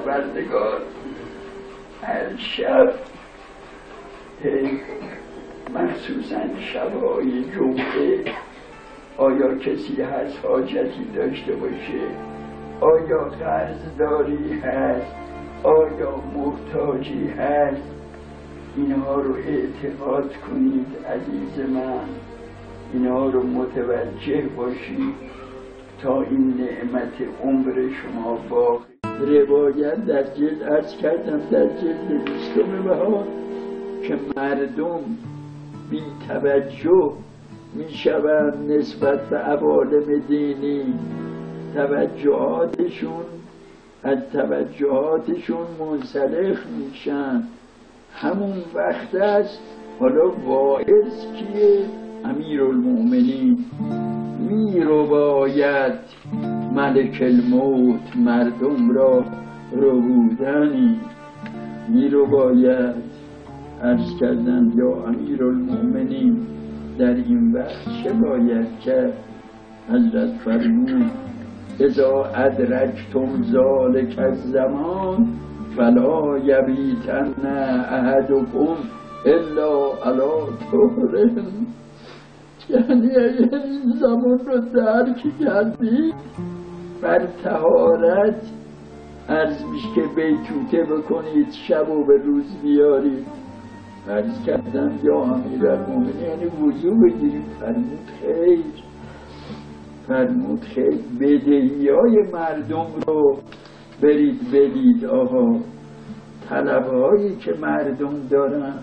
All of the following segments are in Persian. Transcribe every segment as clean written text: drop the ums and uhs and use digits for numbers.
پروردگار هر شب مخصوصا شب‌های جمعه آیا کسی هست حاجتی داشته باشه، آیا قرضداری هست، آیا محتاجی هست، اینها رو اعتقاد کنید عزیز من، اینها رو متوجه باشید تا این نعمت عمر شما باقی. روایت در جلد عرض کردم در جلد 20 بهار که مردم بی توجه می شوند نسبت به عوالم دینی، از توجهاتشون منسلخ میشن. همون وقت است حالا واعظ کیه؟ امیرالمومنین می رو باید ملک الموت مردم را ربودنی، می رو باید. عرض کردن یا امیرالمومنین در این وقت چه باید کرد؟ حضرت فرمود اذا ادرکتم ذلک الزمان فلا یبیتن احدکم الا علی طهر. یعنی این زمان رو درک کردید بر طهارت عرض میشه که بیتوته بکنید، شب و به روز بیارید. عرض کردم یا امیرالمومنین یعنی وضو بگیرید. فرمود خیر بدهی‌های مردم رو برید بدید. آقا طلب‌هایی که مردم دارن.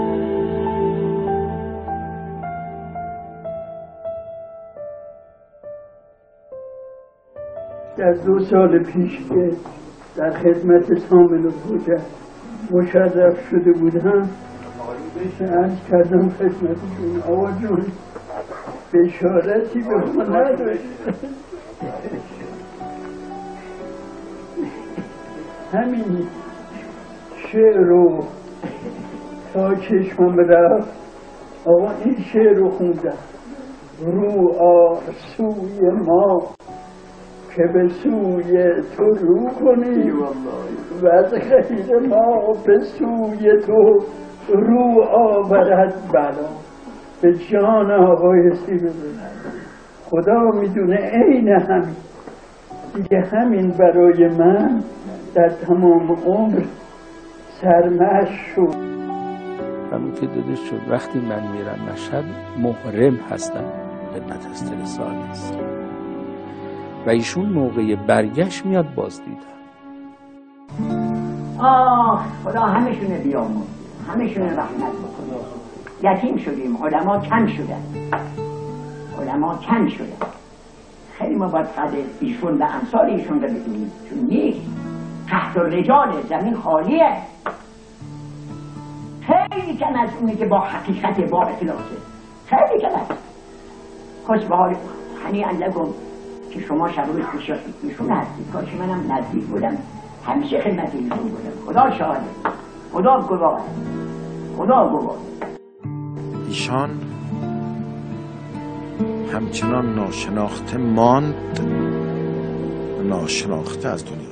در 2 سال پیش که در خدمت سامن و بوده مشرف شده بودم، عرض کردم خدمتشون آقا جون بشارتی به ما نداشت. همین شعر رو تا چشمم رفت آقا این شعر رو خوندم: رو سوی ما که به سوی تو رو کنی و از خیر ما به سوی تو رو آورد بلا. به جان آقای سیبزن خدا میدونه عین همین دیگه، همین برای من در تمام عمر سرمشق شد. همون که داده شد وقتی من میرم مشهد محرم هستم، خدمت استرسال است و ایشون موقع برگشت میاد باز دیدن. خدا همشونه بیامون، همشونه رحمت بکنه. یتیم شدیم، علما کم شدن، خیلی ما باید قدر ایشون و امثال ایشون رو بدونیم، چون نیست. تحت الرجال زمین خالیه، خیلی کم از اونی که با حقیقت با اخلاصه، خیلی کم از خوش به حال هنیئا لکم که شما شبوش بشید ایشون هستید. کاش منم نزدیک بودم، همیشه خدمت ایشون بودم. خدا شاهده، خدا گواه. ایشان همچنان ناشناخته ماند و ناشناخته از دنیا